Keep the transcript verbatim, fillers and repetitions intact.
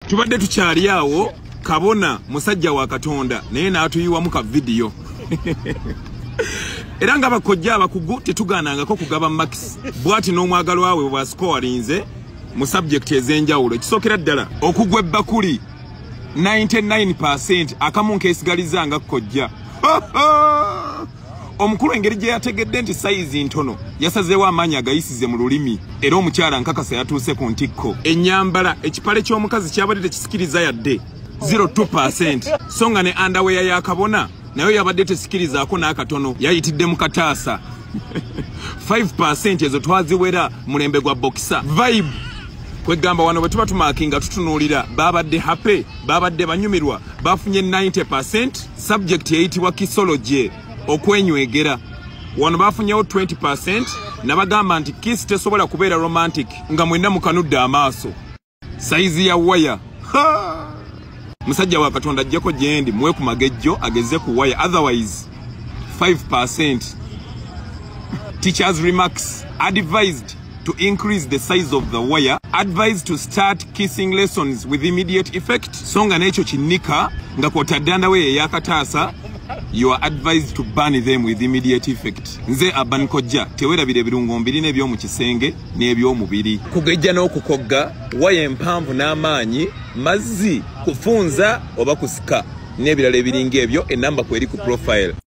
Tubadde tukyali awo kabona musajja wa Katonda naye n'atuyiwamu ka video. Era nga bakojja abakugu tetugaanangako kugaba max. Bwati n'omwagalo wawe bwa scorinze mu subject ezenjawulo. Kisookera ddala okugwa ebbakuli ninety-nine percent akamu nkeesigaliza nga kojja. Omukulu engeri gye yategedde nti size ntono yasazeewo amaanyi agayisize mu lulimi era omukyala nkakasa yatuuse ku ntikko. Ennyambala ekipale ky'omukazi kyabadde tekisikiriza yadde zero point two percent so nga ne underwear ya kabona nayo yabadde tesikirizaako n'akatono yayitidde mu kataasa. five percent ezo twaziwera mulembe gwa boxer vibe kwegamba wano bwe tuba tumaakinga tutunuulira babadde happy babadde banyumirwa bafunye ninety percent subject eyitibwa kisology okwenywegera wano bafunyewo twenty percent nabagamba nti kiss tesobola kubeera romantic nga mwenna mukanudde amaaso saizi ya waya. Musajja wa Katonda ajjako gyendi muwe ku magejjo ageze ku waya otherwise five percent. Teachers remarks advised to increase the size of the wire, advised to start kissing lessons with immediate effect. Songa necho chinika nga kwotadde underwear yakataasa you are advised to burn them with immediate effect. Nze Aban Kojja tewerabire birungo mbiri n'ebyomu kisenge n'ebyomubiri. Kugejja n'okukogga waya empanvu n'amaanyi mazzi kufunza oba kusika n'ebirala ebiringa ebyo enamba kweri ku profile.